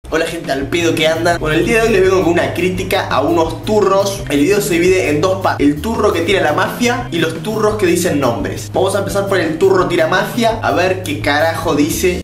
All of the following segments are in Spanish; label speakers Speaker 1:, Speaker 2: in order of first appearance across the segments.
Speaker 1: Hola gente al pedo que anda. Bueno, el día de hoy les vengo con una crítica a unos turros. El video se divide en dos partes: el turro que tira la mafia y los turros que dicen nombres. Vamos a empezar por el turro tira mafia, a ver qué carajo dice.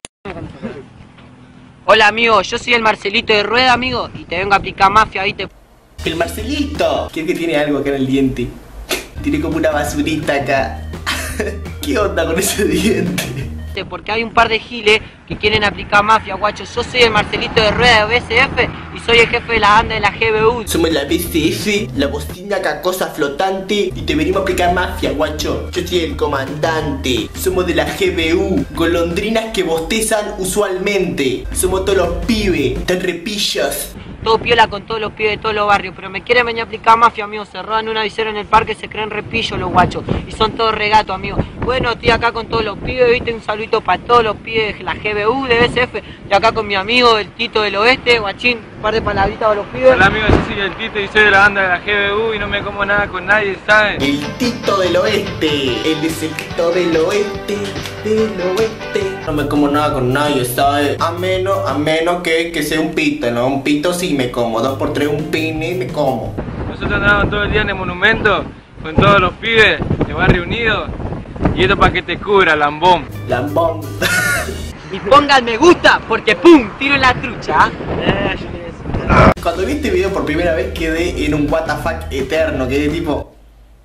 Speaker 2: Hola amigo, yo soy el Marcelito de Rueda, amigo, y te vengo a aplicar mafia, ¿viste?
Speaker 1: El Marcelito. ¿Quién que tiene algo acá en el diente? Tiene como una basurita acá. ¿Qué onda con ese diente?
Speaker 2: Porque hay un par de giles que quieren aplicar mafia, guacho. Yo soy el Marcelito de Rueda de BCF y soy el jefe de la banda de la GBU.
Speaker 1: Somos la BCF, la bocina cacosa flotante, y te venimos a aplicar mafia, guacho. Yo soy el comandante. Somos de la GBU, golondrinas que bostezan usualmente. Somos todos los pibes, tan repillos.
Speaker 2: Todo piola con todos los pibes de todos los barrios, pero me quieren venir a aplicar mafia, amigo. Se roban una visera en el parque, se creen repillos los guachos. Y son todos regatos, amigo. Bueno, estoy acá con todos los pibes, viste, un saludito para todos los pibes de la GBU, de BCF. Y acá con mi amigo, el Tito del Oeste, guachín, un par de palabritas para los pibes.
Speaker 3: Hola amigo, yo soy el Tito y soy de la banda de la GBU y no me como nada con nadie, ¿sabes?
Speaker 1: El Tito del Oeste, él es el Tito del Oeste, del Oeste. No me como nada con nadie, ¿sabes? A menos que sea un pito, ¿no? Un pito sí me como, 2x3 un pene y me como.
Speaker 3: Nosotros andamos todo el día en el monumento con todos los pibes de Barrio Unido. Y esto para que te cubra, lambón.
Speaker 1: Lambón.
Speaker 2: Y pongan me gusta, porque pum, tiro en la trucha.
Speaker 1: Cuando vi este video por primera vez quedé en un WTF eterno, quedé tipo...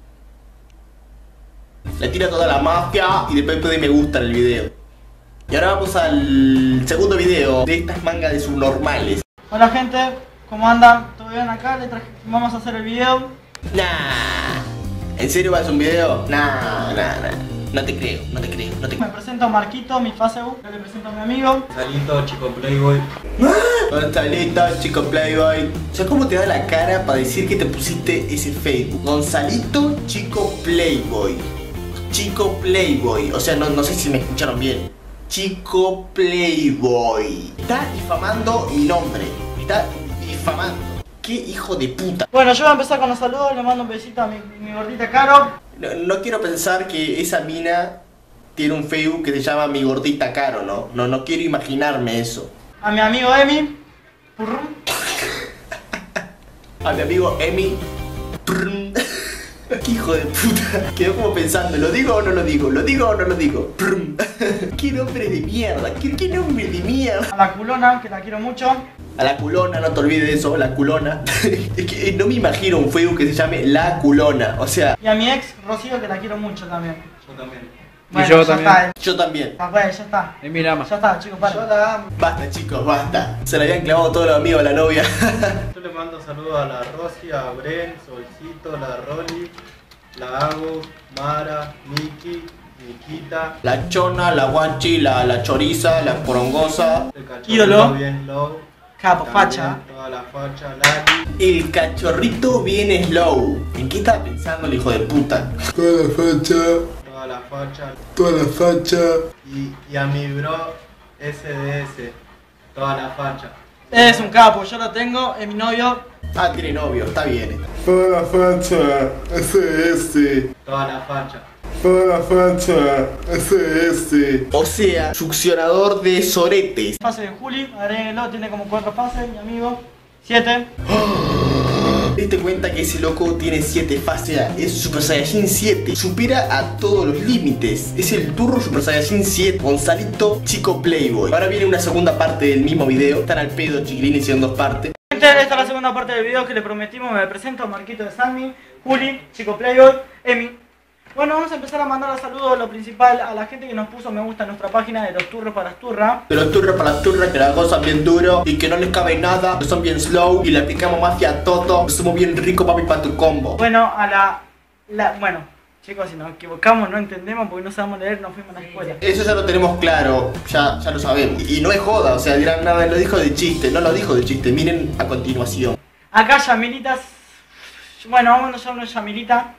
Speaker 1: Le tira toda la mafia y después pedí me gusta en el video. Y ahora vamos al segundo video de estas mangas de subnormales.
Speaker 4: Hola gente, ¿cómo andan? ¿Todo bien acá? Vamos a hacer el video.
Speaker 1: Nah. ¿En serio vas a hacer un video? Nah. No te creo.
Speaker 4: Me presento a Marquito, mi Facebook. Yo le presento a mi amigo.
Speaker 5: Salito, chico Playboy.
Speaker 1: Gonzalito, chico Playboy. ¿Sabes cómo te da la cara para decir que te pusiste ese Facebook? Gonzalito, chico Playboy. Chico Playboy. O sea, no sé si me escucharon bien. Chico Playboy. Está difamando mi nombre. Está difamando. ¡Qué hijo de puta!
Speaker 4: Bueno, yo voy a empezar con los saludos. Le mando un besito a mi gordita Caro.
Speaker 1: No quiero pensar que esa mina tiene un Facebook que se llama Mi Gordita Caro, ¿no? No quiero imaginarme eso.
Speaker 4: A mi amigo Emi. Purrum.
Speaker 1: A mi amigo Emi. Purrum. ¡Qué hijo de puta! Quedó como pensando, ¿lo digo o no lo digo? ¿Lo digo o no lo digo? Purrum. ¡Qué nombre de mierda! ¿Qué nombre de mierda?
Speaker 4: A la culona, que la quiero mucho.
Speaker 1: A la culona, no te olvides de eso, la culona. Es que no me imagino un Facebook que se llame La Culona, o sea...
Speaker 4: Y a mi ex, Rocío, que la quiero mucho también.
Speaker 5: Yo también.
Speaker 4: Bueno,
Speaker 3: Y yo
Speaker 4: ya
Speaker 3: también.
Speaker 4: está.
Speaker 1: Yo también.
Speaker 4: Bueno, ya está.
Speaker 3: Es mi rama.
Speaker 4: Ya está, chicos, para.
Speaker 5: Yo la amo.
Speaker 1: Basta chicos, basta. Se le habían clavado todos los amigos a la novia.
Speaker 5: Yo le mando saludos a la Rosy, a Bren, Solcito, la Rolly, la Ago, Mara, Miki, Nikita.
Speaker 1: La chona, la guachi, la choriza, la porongosa.
Speaker 5: El cachorro
Speaker 4: Ídolo.
Speaker 5: bien low.
Speaker 4: Capo,
Speaker 5: También
Speaker 4: facha.
Speaker 5: Toda la facha, Lali.
Speaker 1: El cachorrito viene slow. ¿En qué estaba pensando el hijo de puta?
Speaker 5: Toda la facha. Y a mi bro SDS. Toda la facha.
Speaker 4: Es un capo, yo lo tengo, es mi novio.
Speaker 1: Ah, tiene novio, está bien.
Speaker 6: Toda la facha, SS.
Speaker 5: Toda la facha.
Speaker 6: Toda la facha, SS.
Speaker 1: O sea, succionador de soretes.
Speaker 4: Pase de Juli, agréguenlo, tiene como 4 pases, mi amigo. 7.
Speaker 1: ¿Te diste cuenta que ese loco tiene 7 fases? Es Super Saiyajin 7. Supera a todos los límites. Es el turro Super Saiyajin 7. Gonzalito, chico Playboy. Ahora viene una segunda parte del mismo video. Están al pedo, chiquilines, hicieron 2 partes.
Speaker 4: Gente, esta es la segunda parte del video que le prometimos. Me presento a Marquito de Sammy, Juli, chico Playboy, Emi. Bueno, vamos a empezar a mandar saludos, lo principal, a la gente que nos puso me gusta en nuestra página de los turros para las turras.
Speaker 1: De los turros para las turras que la gozan bien duro y que no les cabe nada, que son bien slow y le aplicamos mafia a todo, que somos bien ricos papi para tu combo.
Speaker 4: Bueno, bueno, chicos, si nos equivocamos, no entendemos porque no sabemos leer, no fuimos a la escuela.
Speaker 1: Eso ya lo tenemos claro, ya lo sabemos. Y no es joda, o sea, dirán nada, lo dijo de chiste, no lo dijo de chiste, miren a continuación.
Speaker 4: Acá Yamilitas, bueno, vamos a llamarnos una Yamilita.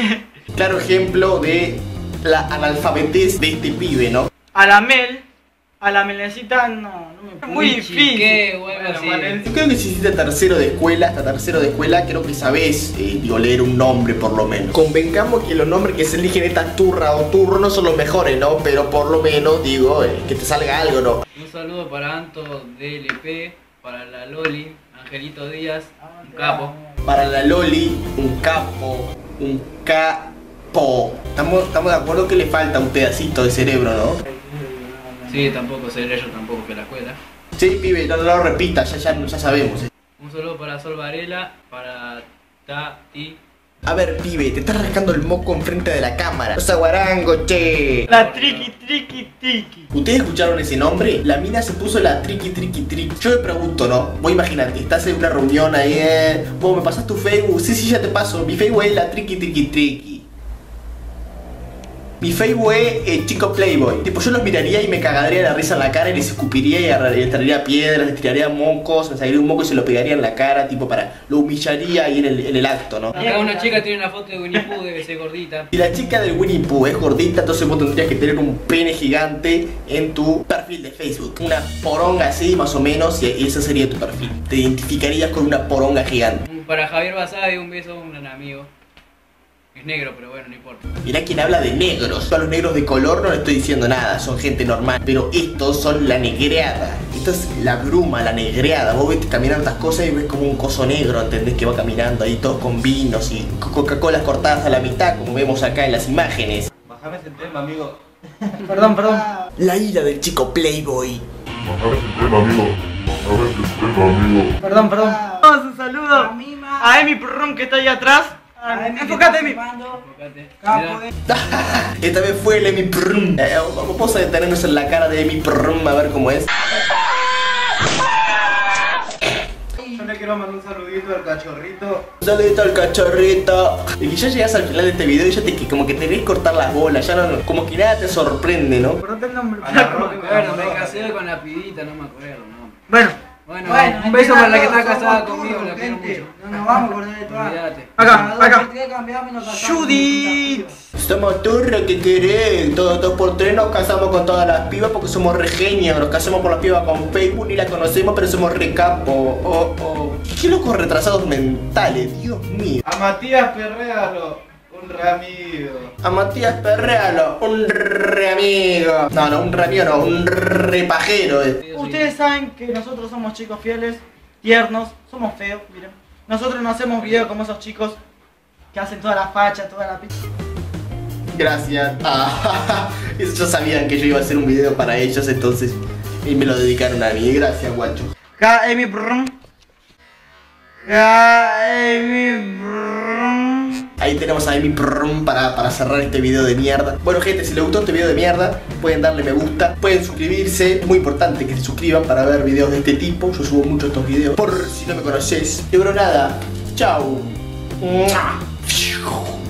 Speaker 1: Claro ejemplo de la analfabetez de este pibe, ¿no?
Speaker 4: A la Mel, A la melecita no me... Muy difícil.
Speaker 7: ¿Qué? Bueno, sí.
Speaker 1: Yo creo que si hiciste tercero de escuela, hasta tercero de escuela, creo que sabés, digo, leer un nombre por lo menos. Convengamos que los nombres que se eligen esta turra o turro no son los mejores, ¿no? Pero por lo menos, digo, que te salga algo, ¿no?
Speaker 7: Un saludo para Anto DLP, para la Loli, Angelito Díaz, un capo.
Speaker 1: Para la Loli, un capo, un capo. Estamos de acuerdo que le falta un pedacito de cerebro, ¿no?
Speaker 7: Sí, tampoco sé leer, yo tampoco fui a la escuela.
Speaker 1: Sí, pibe, no lo repitas, ya sabemos.
Speaker 7: Un saludo para Sol Varela, para Tati.
Speaker 1: A ver, pibe, te estás rascando el moco enfrente de la cámara. No sea guarango, che.
Speaker 4: La triqui triqui triqui.
Speaker 1: ¿Ustedes escucharon ese nombre? La mina se puso la triqui triqui triqui. Yo me pregunto, ¿no? Vos imaginate, estás en una reunión ahí, vos me pasás tu Facebook. Sí, ya te paso. Mi Facebook es la triqui triqui triqui. Mi Facebook es Chico Playboy. Tipo, yo los miraría y me cagaría la risa en la cara y les escupiría y les traería piedras, les tiraría mocos, me saliría un moco y se lo pegaría en la cara, tipo lo humillaría ahí en el acto, ¿no?
Speaker 7: Acá una chica tiene una foto de Winnie Pooh, debe ser gordita.
Speaker 1: Si la chica del Winnie Pooh es gordita, entonces vos tendrías que tener un pene gigante en tu perfil de Facebook. Una poronga así, más o menos, y ese sería tu perfil. Te identificarías con una poronga gigante.
Speaker 7: Para Javier Basabe, un beso, un gran amigo. Es negro, pero bueno, no importa.
Speaker 1: Mirá quien habla de negros. A los negros de color no le estoy diciendo nada, son gente normal. Pero estos son la negreada. Esto es la bruma, la negreada. Vos ves caminando estas cosas y ves como un coso negro, ¿entendés? Que va caminando ahí todos con vinos y Coca-Colas cortadas a la mitad, como vemos acá en las imágenes.
Speaker 5: Bajame ese tema, amigo.
Speaker 4: Perdón.
Speaker 1: La ira del chico Playboy.
Speaker 6: Bajame ese tema, amigo. Bajame ese tema, amigo.
Speaker 4: Perdón. Vamos un saludo a Emi Prrum que está ahí atrás. Enfócate, Emi.
Speaker 1: Esta vez fue el Emi Prum. Vamos a detenernos en la cara de Emi Prum a ver cómo es.
Speaker 5: Yo le quiero mandar un saludito al cachorrito.
Speaker 1: Un saludito al cachorrito. Y que ya llegas al final de este video y ya como que te querés cortar las bolas. Ya no, como que nada te sorprende, ¿no?
Speaker 4: Perdón el nombre.
Speaker 5: A la
Speaker 7: No
Speaker 5: Roca,
Speaker 7: me acuerdo, me casé con la pibita, no me acuerdo, no.
Speaker 4: Bueno,
Speaker 7: Bueno, un beso para la que está casada conmigo, la quiero mucho.
Speaker 8: No nos vamos a acordar de todo.
Speaker 7: Olvídate.
Speaker 4: acá.
Speaker 8: Judith.
Speaker 1: Somos turros, ¿qué querés? Todos 2x3 nos casamos con todas las pibas porque somos re genios. Nos casamos por las pibas con Facebook, ni las conocemos, pero somos re capos. Qué locos retrasados mentales, Dios mío.
Speaker 5: A Matías Perrealo, un re amigo.
Speaker 1: A Matías Perrealo, un re amigo. No, un re amigo no, un re pajero.
Speaker 4: Ustedes saben que nosotros somos chicos fieles, tiernos, somos feos, miren. Nosotros no hacemos videos como esos chicos que hacen toda la facha, toda la pizza.
Speaker 1: Gracias. Ellos ya sabían que yo iba a hacer un video para ellos, entonces y me lo dedicaron a mí. Gracias, guacho.
Speaker 4: Emi Brum. Emi Brum.
Speaker 1: Ahí tenemos a Emi Brum para cerrar este video de mierda. Bueno, gente, si les gustó este video de mierda, pueden darle me gusta, pueden suscribirse. Es muy importante que se suscriban para ver videos de este tipo. Yo subo mucho estos videos, por si no me conoces. Y bueno, nada, chau.